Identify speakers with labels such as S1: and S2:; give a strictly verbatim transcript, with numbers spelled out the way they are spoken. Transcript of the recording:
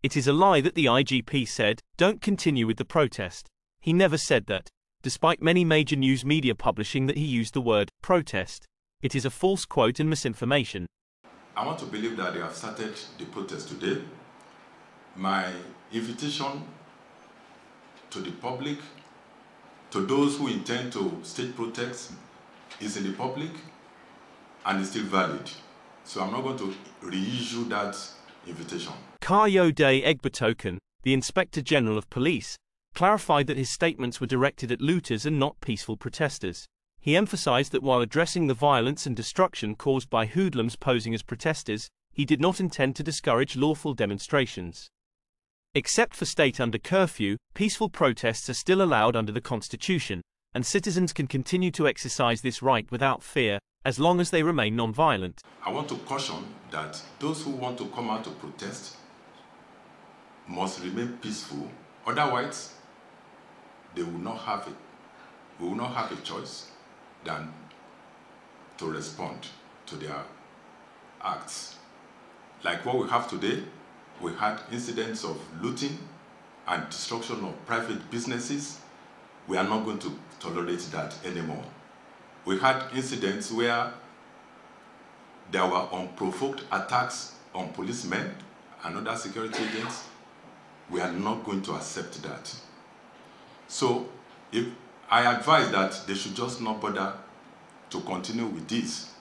S1: It is a lie that the I G P said, "Don't continue with the protest." He never said that, despite many major news media publishing that he used the word protest. It is a false quote and misinformation.
S2: I want to believe that they have started the protest today. My invitation to the public, to those who intend to stage protests, is in the public and is still valid. So I'm not going to reissue that invitation.
S1: Kayode Egbetoken, the Inspector General of Police, clarified that his statements were directed at looters and not peaceful protesters. He emphasized that while addressing the violence and destruction caused by hoodlums posing as protesters, he did not intend to discourage lawful demonstrations. Except for state under curfew, peaceful protests are still allowed under the Constitution, and citizens can continue to exercise this right without fear, as long as they remain non-violent.
S2: I want to caution that those who want to come out to protest must remain peaceful. Otherwise, they will not have it. We will not have a choice than to respond to their acts. Like what we have today, we had incidents of looting and destruction of private businesses. We are not going to tolerate that anymore. We had incidents where there were unprovoked attacks on policemen and other security agents. We are not going to accept that. So if I advise that they should just not bother to continue with this.